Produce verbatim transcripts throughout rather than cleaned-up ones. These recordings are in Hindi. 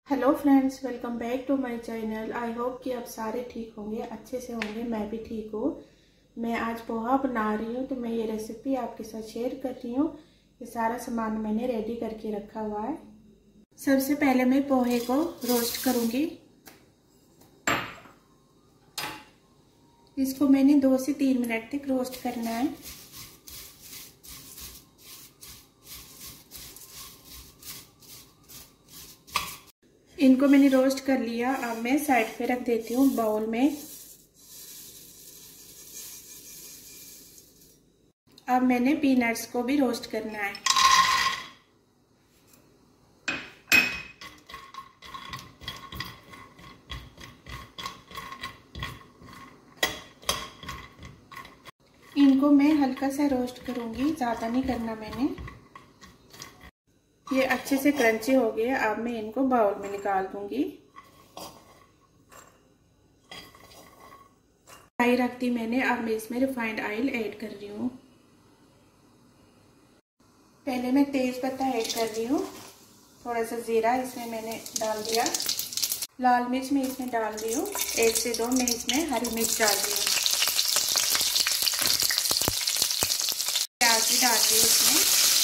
Hello friends, welcome back to my channel. I hope कि आप सारे ठीक होंगे, अच्छे से होंगे। मैं भी ठीक हूँ। मैं आज पोहा बना रही हूँ, तो मैं ये रेसिपी आपके साथ शेयर कर रही हूँ। ये सारा सामान मैंने रेडी करके रखा हुआ है। सबसे पहले मैं पोहे को रोस्ट करूँगी। इसको मैंने दो से तीन मिनट तक रोस्ट करना है। इनको मैंने रोस्ट कर लिया। अब मैं साइड पे रख देती हूँ बाउल में। अब मैंने पीनट्स को भी रोस्ट करना है। इनको मैं हल्का सा रोस्ट करूंगी, ज़्यादा नहीं करना मैंने। ये अच्छे से क्रंची हो गए। अब मैं इनको बाउल में निकाल दूंगी। कढ़ाई रख दी मैंने। अब मैं इसमें रिफाइंड ऑयल ऐड कर रही हूँ। पहले मैं तेज पत्ता ऐड कर रही हूँ। थोड़ा सा जीरा इसमें मैंने डाल दिया। लाल मिर्च मैं इसमें डाल रही हूँ। एक से दो मैं इसमें हरी मिर्च डाल रही हूँ। प्याज भी डाल रही हूँ इसमें।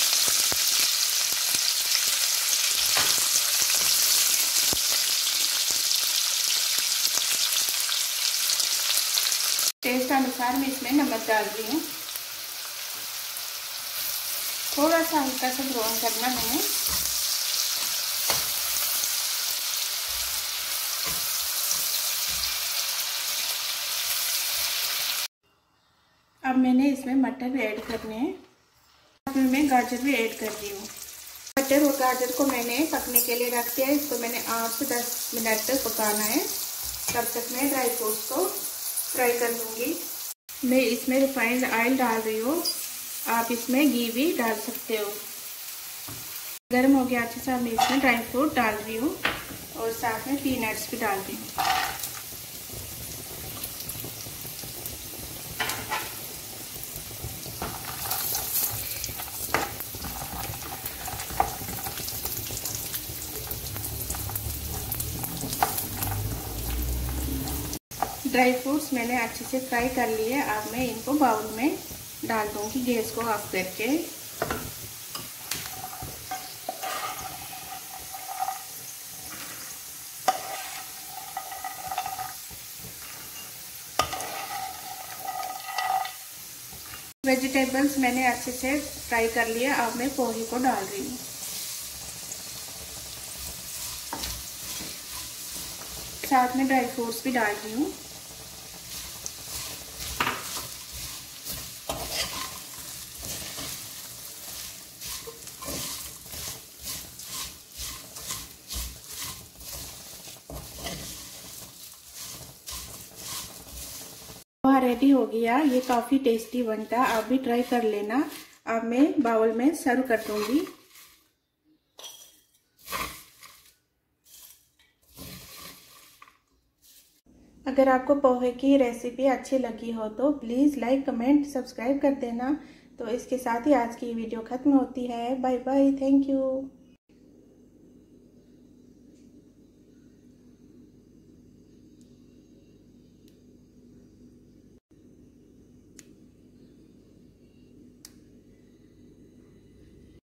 टेस्ट अनुसार मैं इसमें नमक डाल रही हूँ। थोड़ा सा हल्का सा ब्राउन करना मैंने। अब मैंने इसमें मटर भी ऐड करने हैं। अब मैं गाजर भी ऐड कर रही हूँ। मटर और गाजर को मैंने पकने के लिए रख दिया है। इसको मैंने आठ से दस मिनट तक पकाना है। तब तक मैं ड्राई फ्रूट्स को फ्राई कर लूँगी। मैं इसमें रिफाइंड ऑयल डाल रही हूँ। आप इसमें घी भी डाल सकते हो। गर्म हो गया अच्छे से। मैं इसमें ड्राई फ्रूट डाल रही हूँ और साथ में पीनट्स भी डाल रही हूँ। ड्राई फ्रूट्स मैंने अच्छे से फ्राई कर लिए। अब मैं इनको बाउल में डाल दूंगी, गैस को ऑफ करके। वेजिटेबल्स मैंने अच्छे से फ्राई कर लिया। अब मैं पोहे को डाल रही हूँ। साथ में ड्राई फ्रूट्स भी डाल रही हूँ। पोहा रेडी हो गया। ये काफ़ी टेस्टी बनता है। आप भी ट्राई कर लेना। अब मैं बाउल में सर्व कर दूंगी। अगर आपको पोहे की रेसिपी अच्छी लगी हो तो प्लीज़ लाइक, कमेंट, सब्सक्राइब कर देना। तो इसके साथ ही आज की वीडियो ख़त्म होती है। Bye bye, thank you.